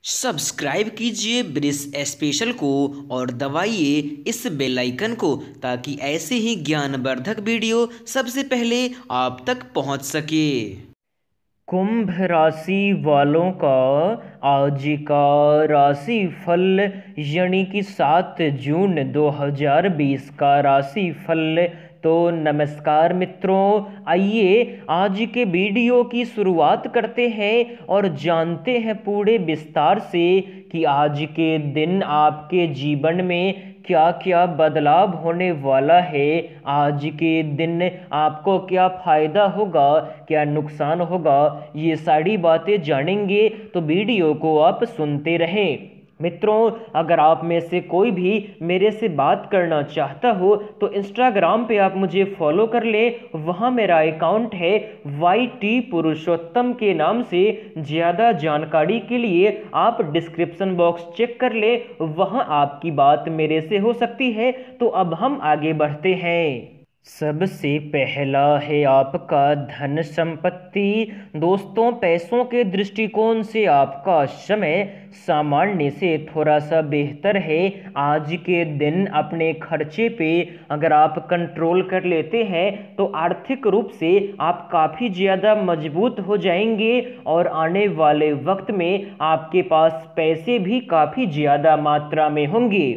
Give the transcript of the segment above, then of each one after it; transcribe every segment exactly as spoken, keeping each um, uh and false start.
Subscribe कीजिए brisk special को और दबाइए इस बेल आइकन को ताकि ऐसे ही ज्ञानवर्धक वीडियो सबसे पहले आप तक पहुंच सके। कुंभ राशि वालों का आज का राशि फल यानी कि सात जून दो हज़ार बीस का राशि फल। तो नमस्कार मित्रों, आइए आज के वीडियो की शुरुआत करते हैं और जानते हैं पूरे विस्तार से कि आज के दिन आपके जीवन में क्या क्या बदलाव होने वाला है। आज के दिन आपको क्या फायदा होगा, क्या नुकसान होगा, ये सारी बातें जानेंगे, तो वीडियो को आप सुनते रहें। मित्रों, अगर आप में से कोई भी मेरे से बात करना चाहता हो तो इंस्टाग्राम पे आप मुझे फॉलो कर ले। वहाँ मेरा अकाउंट है वाई टी पुरुषोत्तम के नाम से। ज़्यादा जानकारी के लिए आप डिस्क्रिप्शन बॉक्स चेक कर ले, वहाँ आपकी बात मेरे से हो सकती है। तो अब हम आगे बढ़ते हैं। सबसे पहला है आपका धन संपत्ति। दोस्तों, पैसों के दृष्टिकोण से आपका समय सामान्य से थोड़ा सा बेहतर है। आज के दिन अपने खर्चे पे अगर आप कंट्रोल कर लेते हैं तो आर्थिक रूप से आप काफ़ी ज़्यादा मजबूत हो जाएंगे और आने वाले वक्त में आपके पास पैसे भी काफ़ी ज़्यादा मात्रा में होंगे।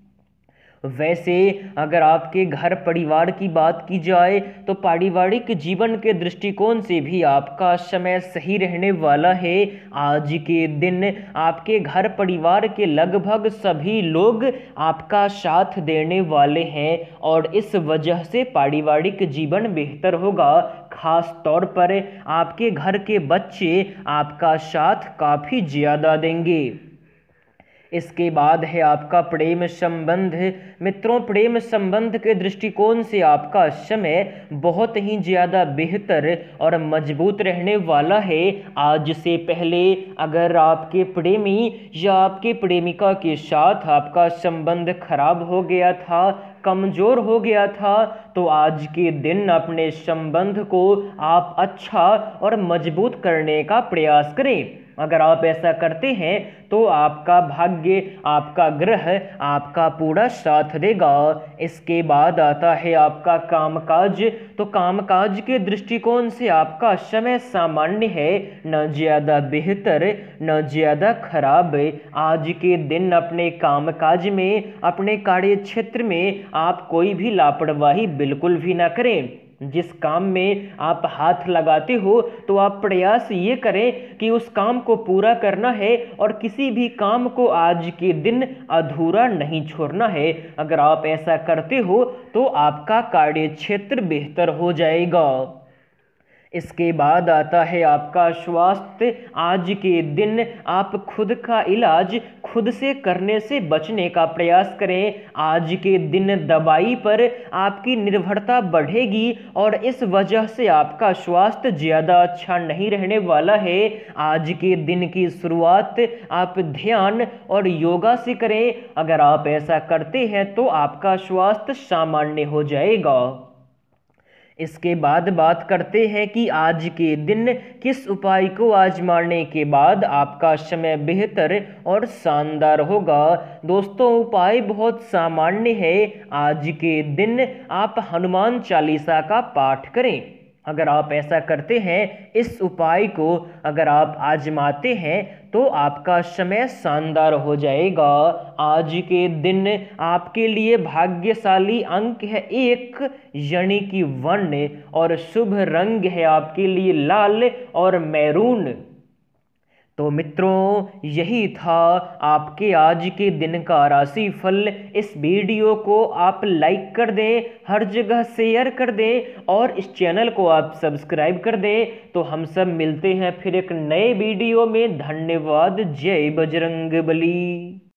वैसे अगर आपके घर परिवार की बात की जाए तो पारिवारिक जीवन के दृष्टिकोण से भी आपका समय सही रहने वाला है। आज के दिन आपके घर परिवार के लगभग सभी लोग आपका साथ देने वाले हैं और इस वजह से पारिवारिक जीवन बेहतर होगा। खास तौर पर आपके घर के बच्चे आपका साथ काफ़ी ज़्यादा देंगे। इसके बाद है आपका प्रेम संबंध। मित्रों, प्रेम संबंध के दृष्टिकोण से आपका समय बहुत ही ज़्यादा बेहतर और मजबूत रहने वाला है। आज से पहले अगर आपके प्रेमी या आपके प्रेमिका के साथ आपका संबंध खराब हो गया था, कमज़ोर हो गया था, तो आज के दिन अपने संबंध को आप अच्छा और मजबूत करने का प्रयास करें। अगर आप ऐसा करते हैं तो आपका भाग्य, आपका ग्रह आपका पूरा साथ देगा। इसके बाद आता है आपका कामकाज। तो कामकाज के दृष्टिकोण से आपका समय सामान्य है, न ज़्यादा बेहतर न ज़्यादा खराब। आज के दिन अपने कामकाज में, अपने कार्य क्षेत्र में आप कोई भी लापरवाही बिल्कुल भी ना करें। जिस काम में आप हाथ लगाते हो तो आप प्रयास ये करें कि उस काम को पूरा करना है और किसी भी काम को आज के दिन अधूरा नहीं छोड़ना है। अगर आप ऐसा करते हो तो आपका कार्य क्षेत्र बेहतर हो जाएगा। इसके बाद आता है आपका स्वास्थ्य। आज के दिन आप खुद का इलाज खुद से करने से बचने का प्रयास करें। आज के दिन दवाई पर आपकी निर्भरता बढ़ेगी और इस वजह से आपका स्वास्थ्य ज़्यादा अच्छा नहीं रहने वाला है। आज के दिन की शुरुआत आप ध्यान और योगा से करें। अगर आप ऐसा करते हैं तो आपका स्वास्थ्य सामान्य हो जाएगा। इसके बाद बात करते हैं कि आज के दिन किस उपाय को आजमाने के बाद आपका समय बेहतर और शानदार होगा। दोस्तों, उपाय बहुत सामान्य है। आज के दिन आप हनुमान चालीसा का पाठ करें। अगर आप ऐसा करते हैं, इस उपाय को अगर आप आजमाते हैं तो आपका समय शानदार हो जाएगा। आज के दिन आपके लिए भाग्यशाली अंक है एक यानी कि वन और शुभ रंग है आपके लिए लाल और मैरून। तो मित्रों, यही था आपके आज के दिन का राशि फल। इस वीडियो को आप लाइक कर दें, हर जगह शेयर कर दें और इस चैनल को आप सब्सक्राइब कर दें। तो हम सब मिलते हैं फिर एक नए वीडियो में। धन्यवाद। जय बजरंग बली।